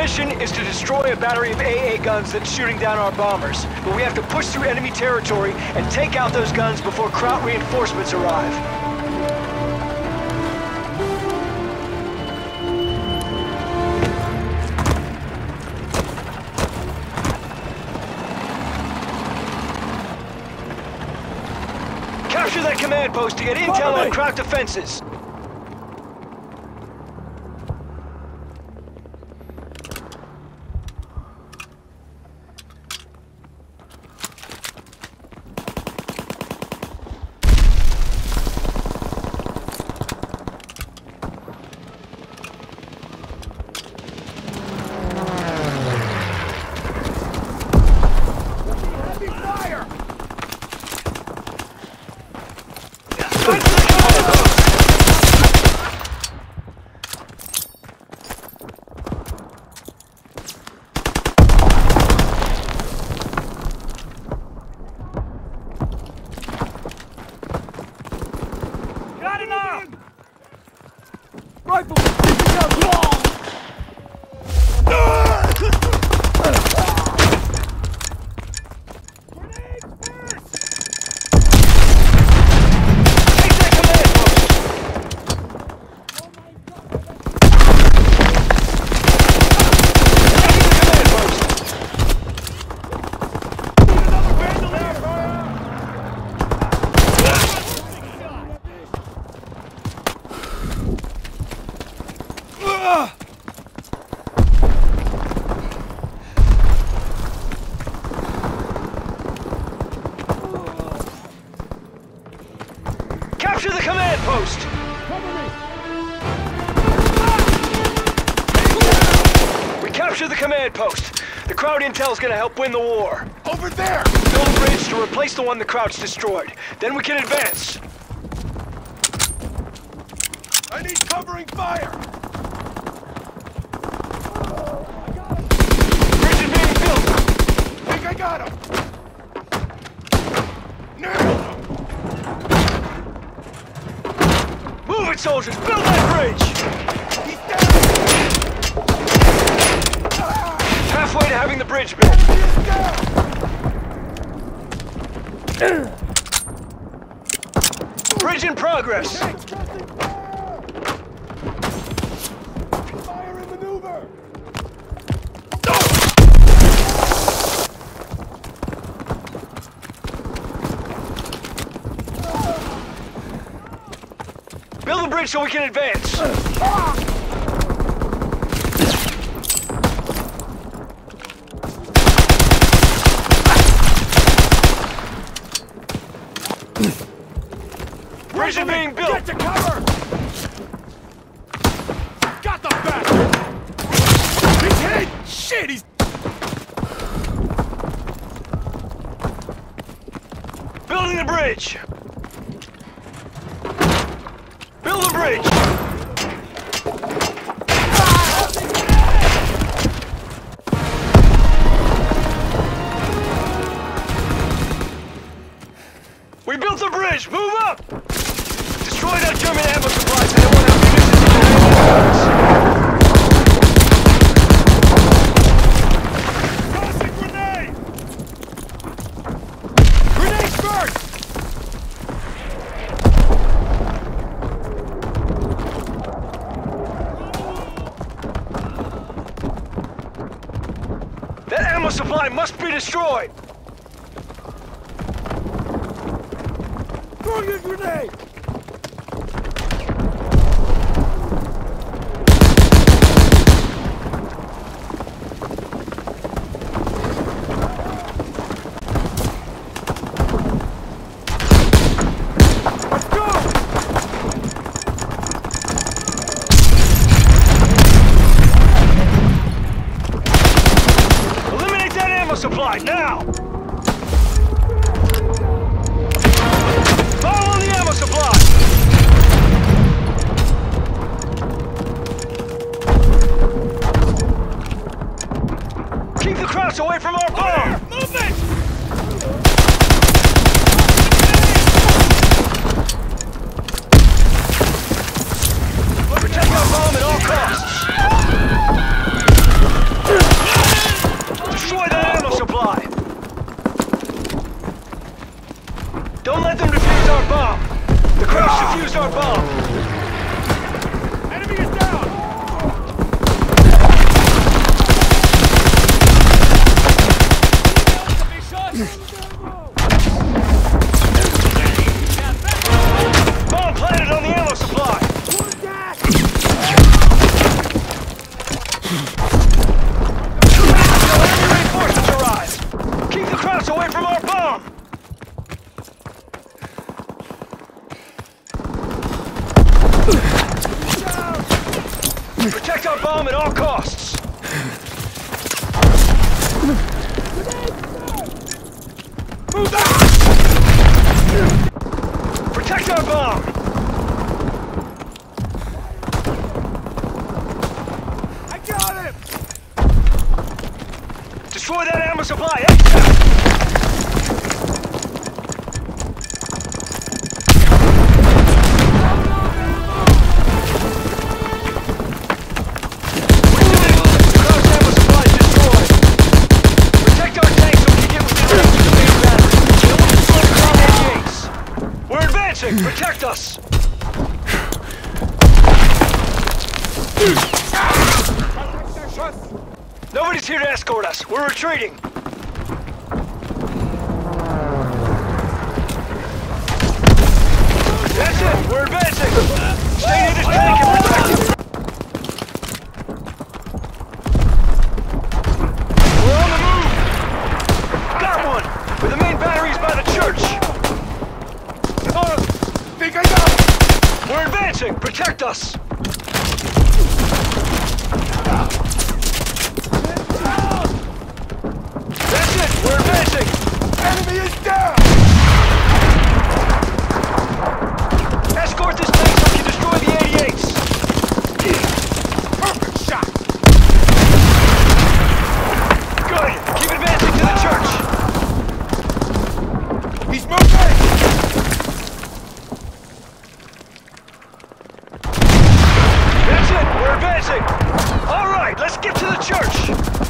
mission is to destroy a battery of AA guns that's shooting down our bombers. But we have to push through enemy territory and take out those guns before Kraut reinforcements arrive. Capture that command post to get intel on Kraut defenses. Capture the command post! We captured the command post. The Kraut intel's gonna help win the war. Over there! Build a bridge to replace the one the Kraut's destroyed. Then we can advance. I need covering fire! Bridge is being built! Think I got him! Nailed him! Move it, soldiers! Build that bridge! He's down! Halfway to having the bridge built. Bridge in progress! Fire and maneuver! Build the bridge so we can advance! Bridge is being built! Get to cover! Got the bastard! He's hit! Shit, he's... Building the bridge! Build the bridge! We built the bridge! Move up! Destroy that German ammo supplies and everyone else Tossing grenade! Grenades first! That ammo supply must be destroyed! Throw your grenade! Let's go! Eliminate that ammo supply, now! Follow the ammo supply! Keep the Krauts away from our bomb! Movement! Protect our bomb at all costs! Protect our bomb at all costs! Move out! Protect our bomb! I got him! Destroy that ammo supply! ASAP! Protect us! Nobody's here to escort us. We're retreating. That's it. We're advancing. Stay near this tank and protect it. We're on the move. Got one. Where the main battery's by the church. Think I got him! We're advancing! Protect us! That's it! We're advancing! Enemy is down! Escort this tank so we can destroy the 88s! Perfect shot! Good! Keep advancing to the church! He's moving! That's it! We're advancing! Alright, let's get to the church!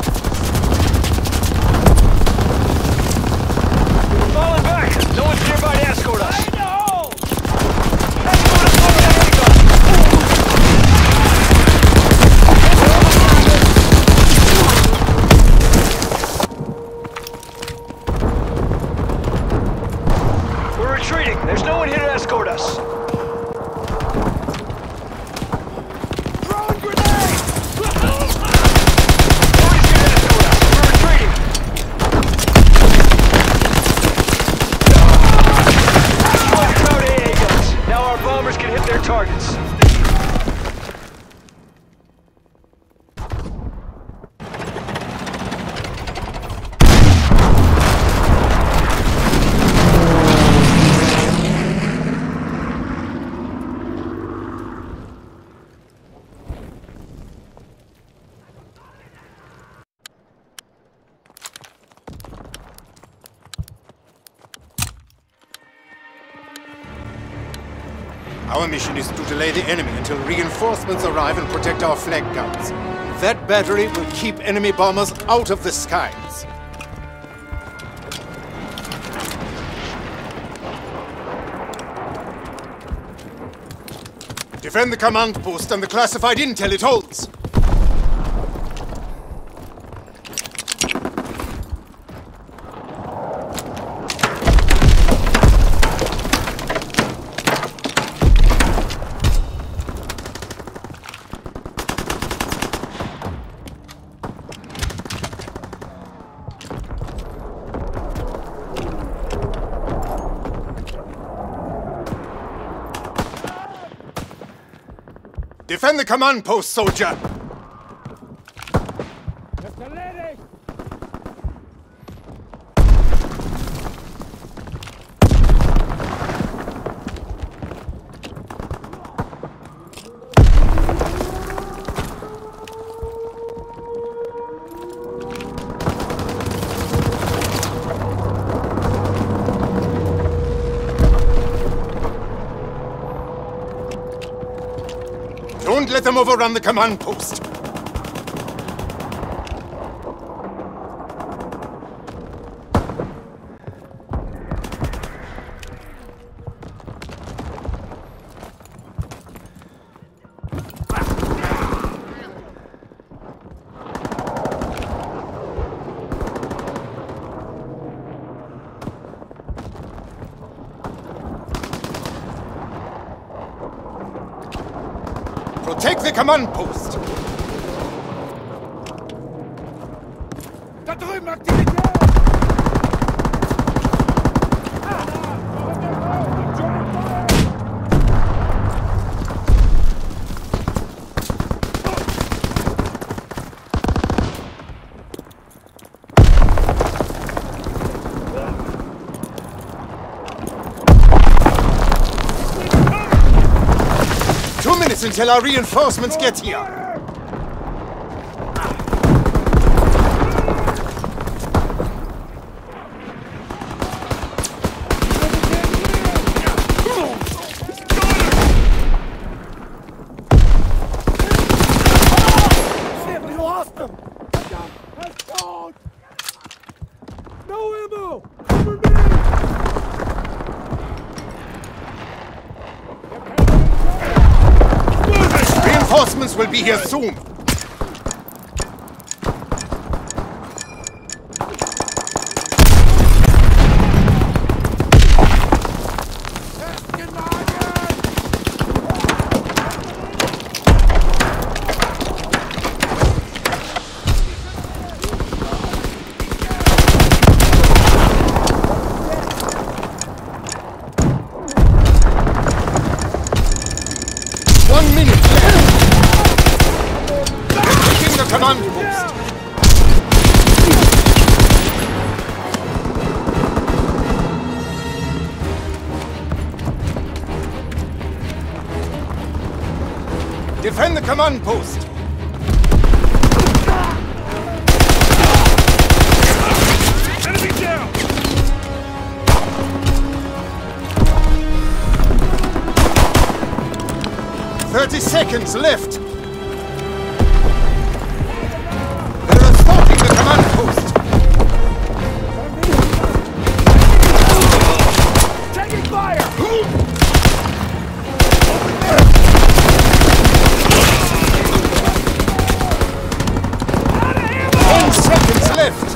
We're falling back! No one's nearby to escort us! Escort us over the handgun! We're retreating! There's no one here to escort us! Targets. Our mission is to delay the enemy until reinforcements arrive and protect our flag guns. That battery will keep enemy bombers out of the skies. Defend the command post and the classified intel it holds. Defend the command post, soldier! Don't let them overrun the command post! Protect the command post! Da drüben Aktivität! guns until our reinforcements get here. Reinforcements will be here soon. Command post. Defend the command post. Enemy down! 30 seconds left. Command post! Taking fire! 10 seconds left!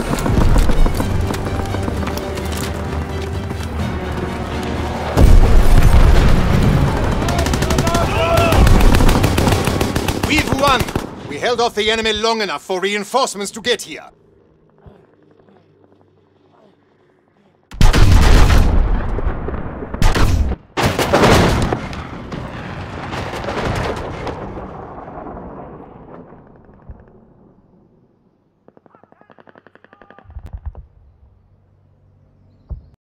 We've won! We held off the enemy long enough for reinforcements to get here.